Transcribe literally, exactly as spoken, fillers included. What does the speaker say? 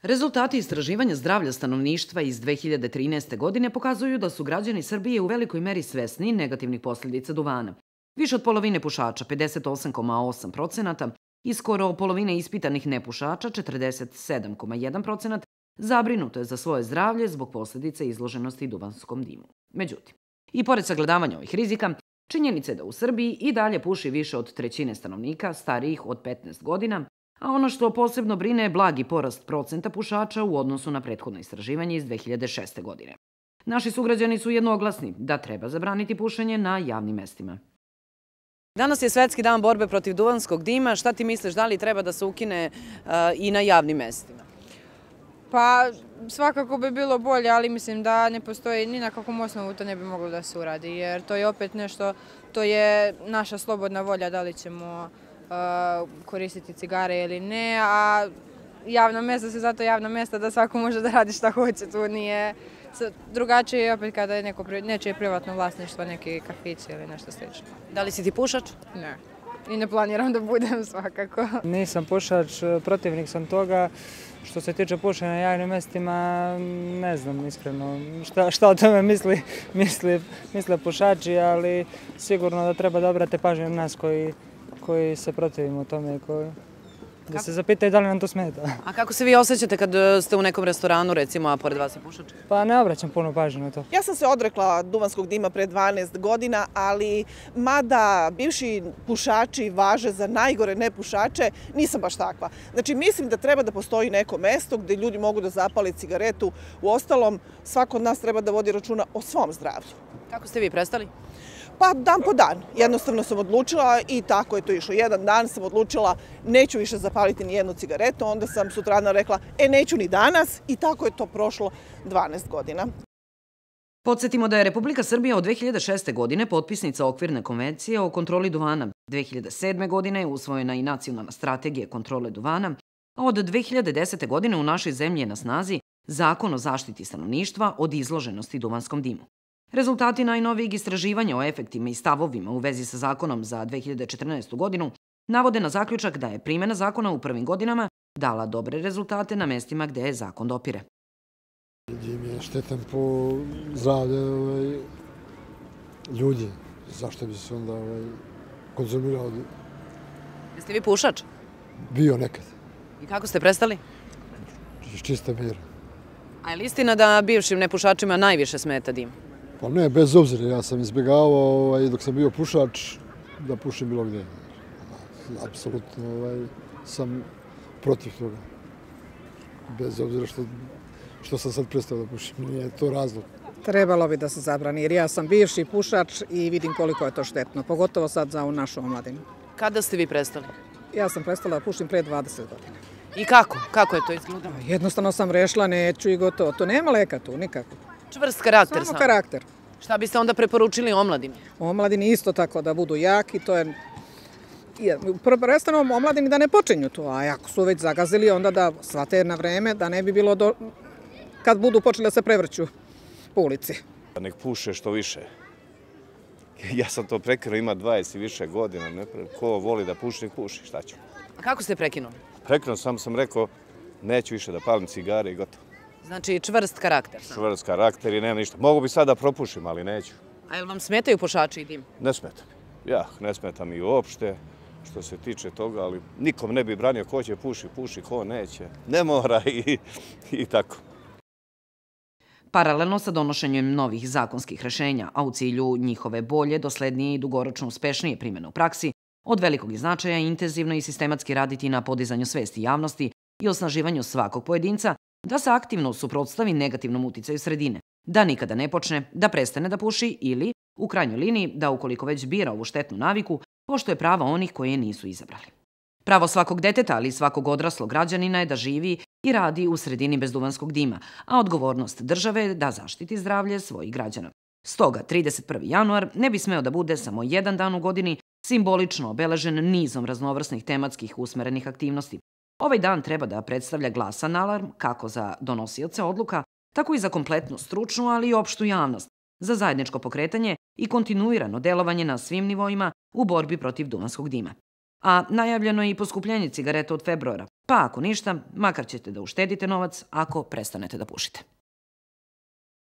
Rezultati istraživanja zdravlja stanovništva iz dve hiljade trinaeste. godine pokazuju da su građani Srbije u velikoj meri svesni negativnih posljedica duvana. Više od polovine pušača, pedeset osam zarez osam procenata, i skoro polovine ispitanih nepušača, četrdeset sedam zarez jedan procenat, zabrinuto je za svoje zdravlje zbog posljedica izloženosti duvanskom dimu. Međutim, i pored sagledavanja ovih rizika, činjenica je da u Srbiji i dalje puši više od trećine stanovnika starijih od petnaest godina, a ono što posebno brine je blagi porast procenta pušača u odnosu na prethodno istraživanje iz dve hiljade šeste. godine. Naši sugrađani su jednoglasni da treba zabraniti pušenje na javnim mestima. Danas je Svetski dan borbe protiv duvanskog dima. Šta ti misliš, da li treba da se ukine i na javnim mestima? Pa svakako bi bilo bolje, ali mislim da ne postoji ni na kakvom osnovu to ne bi moglo da se uradi, jer to je opet nešto, to je naša slobodna volja da li ćemo koristiti cigare ili ne, a javna mesta su zato javna mesta da svako može da radi šta hoće, tu nije drugačije je opet kada je neko, nečije privatno vlasništvo, neki kafići ili nešto slično. Da li si ti pušač? Ne. I ne planiram da budem svakako. Nisam pušač, protivnik sam toga. Što se tiče pušenja na javnim mestima, ne znam iskreno šta, šta o tome misli, misli, misle pušači, ali sigurno da treba da obrate pažnju na nas koji, koji se protivimo tome, koji, da se zapitaju da li nam to smeta. A kako se vi osjećate kad ste u nekom restoranu, recimo, a pored vas je pušač? Pa ne obraćam puno pažnju na to. Ja sam se odrekla duvanskog dima pre dvanaest godina, ali mada bivši pušači važe za najgore nepušače, nisam baš takva. Znači, mislim da treba da postoji neko mesto gde ljudi mogu da zapale cigaretu. Uostalom, svako od nas treba da vodi računa o svom zdravlju. Kako ste vi prestali? Pa dan po dan. Jednostavno sam odlučila i tako je to išlo. Jedan dan sam odlučila neću više zapaliti ni jednu cigaretu, onda sam sutradan rekla e neću ni danas i tako je to prošlo dvanaest godina. Podsjetimo da je Republika Srbija od dve hiljade šeste. godine potpisnica Okvirne konvencije o kontroli duvana. dve hiljade sedme. godine je usvojena i Nacionalna strategija kontrole duvana, a od dve hiljade desete. godine u našoj zemlji je na snazi Zakon o zaštiti stanovništva od izloženosti duvanskom dimu. Rezultati najnovijeg istraživanja o efektima i stavovima u vezi sa zakonom za dve hiljade četrnaestu. godinu navode na zaključak da je primjena zakona u prvim godinama dala dobre rezultate na mestima gde je zakon dopire. Dim je štetan po zdravlje ovaj, ljudi. Zašto bi se onda ovaj, konzumirao? Jeste vi pušač? Bio nekad. I kako ste prestali? Iz čista mira. A je li istina da bivšim nepušačima najviše smeta dim? Pa ne, bez obzira. Ja sam izbjegavao ovaj, dok sam bio pušač da pušim bilo gdje. Apsolutno ovaj, sam protiv toga. Bez obzira što, što sam sad prestao da pušim. Nije to razlog. Trebalo bi da se zabrani, jer ja sam bivši pušač i vidim koliko je to štetno, pogotovo sad za ovu našu omladinu. Kada ste vi prestali? Ja sam prestala da pušim pre dvadeset godina. I kako? Kako je to izgledalo? Jednostavno sam rešila, neću i gotovo. To nema leka tu, nikako. Čvrst karakter sam. Samo karakter. Šta biste onda preporučili omladini? Omladini isto tako da budu jaki, to je... Prvenstveno omladini da ne počinju to, a ako su već zagazili, onda da shvate na vreme, da ne bi bilo do... kad budu počeli da se prevrću po ulici. Nek puše što više. Ja sam to prekinuo, ima dvadeset i više godina. Ne? Ko voli da puši, nek puši, šta ću. A kako ste prekinuli? Prekinuo sam, sam rekao, neću više da palim cigare i gotovo. Znači čvrst karakter sam. Čvrst karakter i nema ništa. Mogu bi sad da propušim, ali neću. A jel vam smetaju pušači i dim? Ne smeta mi. Ja, ne smeta mi uopšte što se tiče toga, ali nikom ne bi branio ko će puši, puši, ko neće. Ne mora i, i tako. Paralelno sa donošenjem novih zakonskih rešenja, a u cilju njihove bolje, doslednije i dugoročno uspešnije primjene u praksi, od velikog značaja intenzivno i sistematski raditi na podizanju svesti javnosti i osnaživanju svakog pojedinca da se aktivno suprotstavi negativnom uticaju sredine, da nikada ne počne, da prestane da puši ili, u krajnjoj liniji, da ukoliko već bira ovu štetnu naviku, poštuje prava onih koje je nisu izabrali. Pravo svakog deteta, ali i svakog odraslog građanina je da živi i radi u sredini bez duvanskog dima, a odgovornost države je da zaštiti zdravlje svojih građana. Stoga, trideset prvi januar ne bi smeo da bude samo jedan dan u godini simbolično obeležen nizom raznovrsnih tematskih usmerenih aktivnosti. Ovaj dan treba da predstavlja glasan alarm kako za donosioce odluka, tako i za kompletnu stručnu, ali i opštu javnost, za zajedničko pokretanje i kontinuirano delovanje na svim nivoima u borbi protiv duvanskog dima. A najavljeno je i poskupljenje cigareta od februara. Pa ako ništa, makar ćete da uštedite novac ako prestanete da pušite.